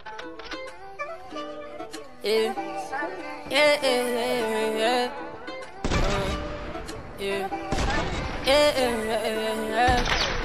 Yeah, yeah, yeah, yeah, yeah, yeah,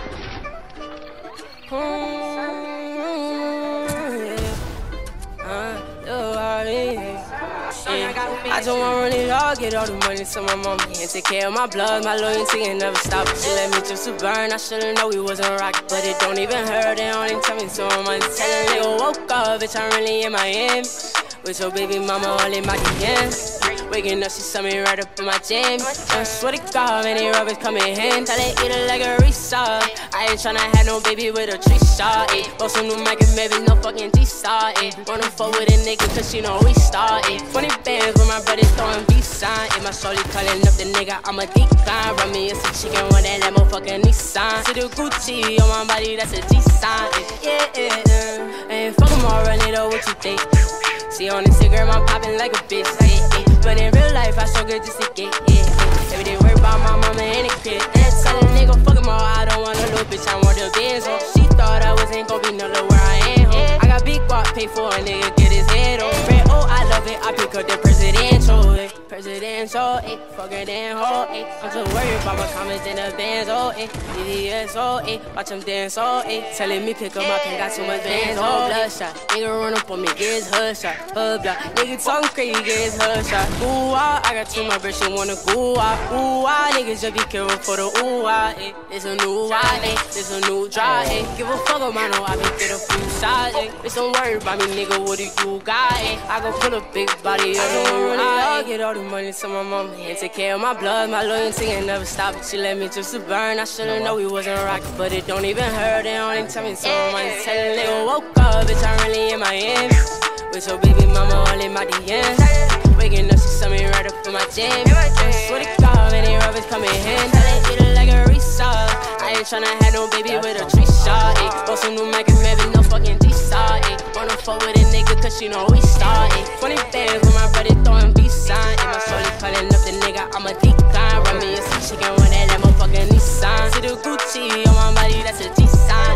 I just wanna run it all, get all the money to my mama and take care of my blood, my loyalty and never stop. She let me just to burn, I should've known we wasn't rockin', but it don't even hurt, they only tell me so much. Tell a nigga woke up, bitch, I'm really in Miami with your baby mama all in my DMs. Waking up, she saw me right up in my gym. I swear to God, many rubbers coming in. Tell her eat it like a resort. I ain't tryna have no baby with a tree shot. Bought some new mic and maybe no fucking G-Star. Wanna fuck with a nigga cause she know we started. 20 bands with my brothers throwing V-sign. My shorty calling up the nigga, I'm a decline. Run me some chicken with that motherfucking Nissan. See the Gucci on my body, that's a G-sign. Ain't fuck 'em all, run it up, what you think? See on Instagram, I'm popping like a bitch, but in real life, I so good just to get Every day worry about my mama and the kid. Tell a nigga, fuck 'em all, I don't want a little bitch, I want the Benz on. She thought I wasn't gon' be nowhere where I am. I got big guap, pay for a nigga, get his head on. Red, oh, I love it, I pick up the presidential, presidential, fucker than hoe, I'm just worried about my comments in the bands, DDS, watch them dance, telling me pick up my pen, got too much bands, bloodshot. Nigga run up on me, get his hood shot, block. Nigga talking crazy, get his hood shot. Ooh, I got too much bitch, she wanna go out. Ooh, niggas just be careful for the ooh, it's a new it's a new dry, give a fuck about no, I be get a few shots, bitch, don't worry about me, nigga, what do you got, I gon' pull a big body on the moon, I get all the money to my mama and take care of my blood, my loyalty and never stop it. She let me just to burn. I should've known we wasn't rockin', but it don't even hurt. They only tell me so much. Tell a nigga woke up, bitch, I'm really in Miami with your baby mama all in my DMs. Waking up, she saw me right up in my gym. I swear to God, many rubbers coming in. Tell her eat it like a resort. I ain't tryna have no baby with a tree shot. Bought some new mic and maybe no fucking G-Star. Wanna fuck with a nigga cause she know we started. 20 bands with my brother throwing V-sign. My shorty calling up the nigga, I'm a decline. Run me some chicken with that motherfucking Nissan. See the Gucci on my body, that's a G-sign.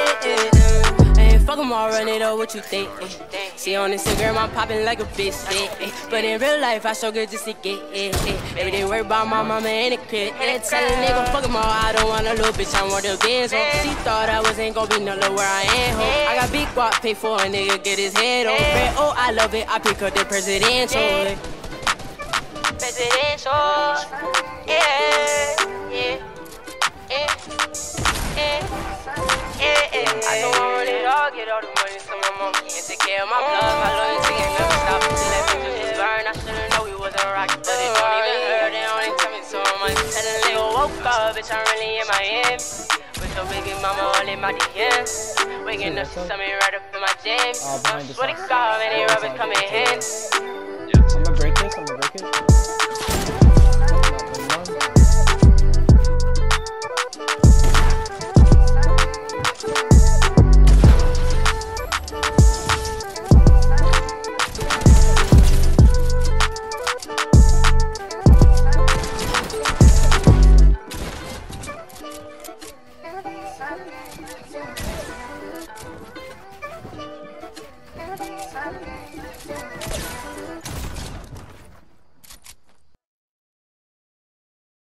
Ain't fuck 'em all, run it up, what you think? See on Instagram, I'm popping like a bitch, but in real life, I so good just to get Every day worry about my mama and the kid. Tell a nigga, fuck 'em all, I don't want a little bitch, I want the Benz on. She thought I wasn't gon' be nowhere where I am, I got big guap, pay for a nigga, get his head on. Red, oh, I love it, I pick up the presidential. Presidential, I don't wanna run it all, get all the money to my mama and take care of my blood, my loyalty and never stop. She let me just burn, I should've known we wasn't rockin', but it don't even hurt, they only tell me so much. Tell a nigga woke up, bitch, I'm really in Miami with your baby mama all in my DMs. Waking up, she saw me right up in my gym. I swear to God, many rubbers coming in. I'm gonna break this,